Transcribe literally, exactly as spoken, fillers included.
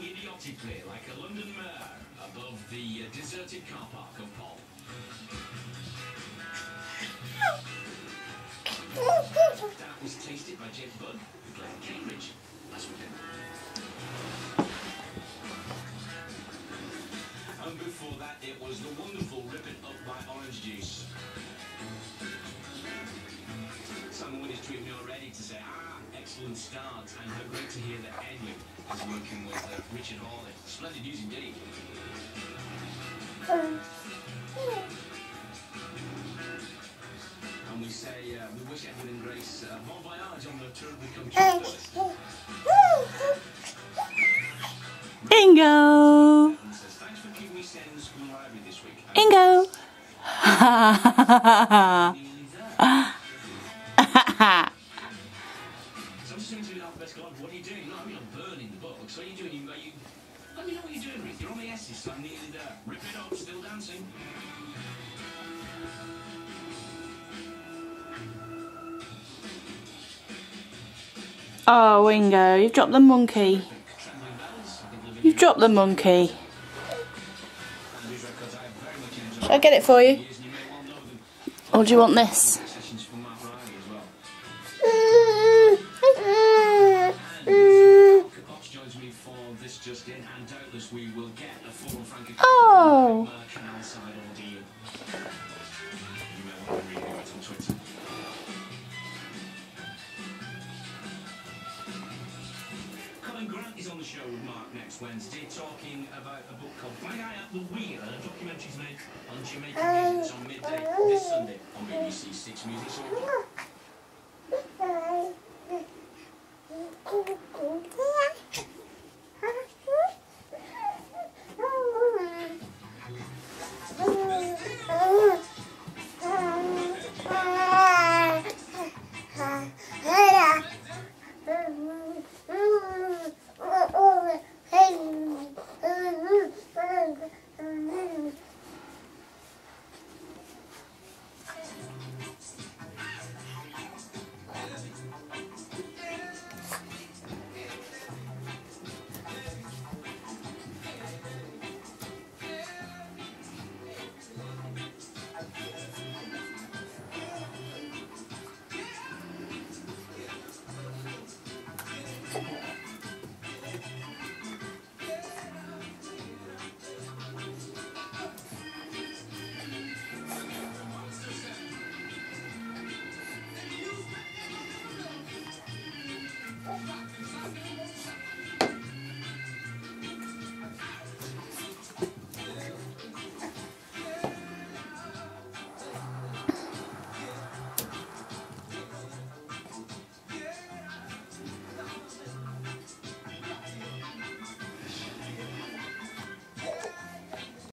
idiotically like a London mayor above the uh, deserted car park of Paul. That was tasted by James Budd, who played in Cambridge last weekend. And before that, it was the wonderful Rip It Up by Orange Juice. Someone is tweeting me already to say, ah, excellent start, and how great to hear that Edwin is working with uh, Richard Hawley. Splendid news indeed. And we say, uh, we wish Edwin and Grace uh, bon voyage on the tour of the country. Ingo! Says, thanks for keeping me staying in the school library this week. Ingo! So I'm just saying to you, alphabetical order, what are you doing? No, I mean, I'm burning the books. What are you doing? You, are you, let me know what you're doing, Ruth. You're on the S's, so I'm nearly there. Rip it up, still dancing. Oh, Ingo, you've dropped the monkey. You've dropped the monkey. Shall I get it for you? Or do you want this? Oh! Grant is on the show with Mark next Wednesday, talking about a book called My Eye at the Wheel, and a documentary's made on Jamaican music. It's on midday this Sunday on B B C Six Music. So Okay.